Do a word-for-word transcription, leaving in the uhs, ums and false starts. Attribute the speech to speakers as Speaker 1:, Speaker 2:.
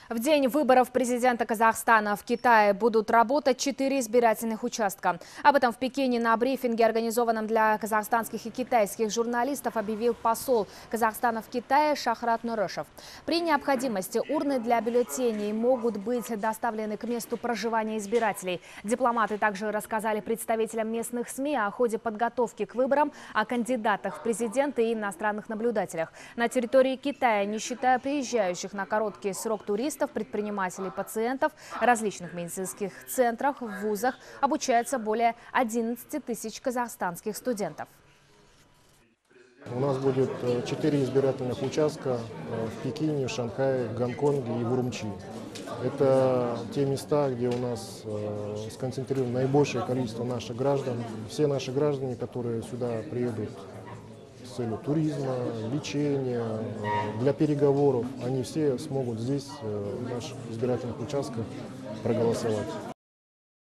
Speaker 1: В день выборов президента Казахстана в Китае будут работать четыре избирательных участка. Об этом в Пекине на брифинге, организованном для казахстанских и китайских журналистов, объявил посол Казахстана в Китае Шахрат Нурышев. При необходимости урны для бюллетеней могут быть доставлены к месту проживания избирателей. Дипломаты также рассказали представителям местных СМИ о ходе подготовки к выборам, о кандидатах в президенты и иностранных наблюдателях. На территории Китая, не считая приезжающих на короткий срок туристов, предпринимателей, пациентов, различных медицинских центрах, в вузах обучается более одиннадцати тысяч казахстанских студентов.
Speaker 2: У нас будет четыре избирательных участка в Пекине, Шанхае, Гонконге и в Урумчи. Это те места, где у нас сконцентрировано наибольшее количество наших граждан. Все наши граждане, которые сюда приедут с целью туризма, лечения, для переговоров, они все смогут здесь, в наших избирательных участках, проголосовать.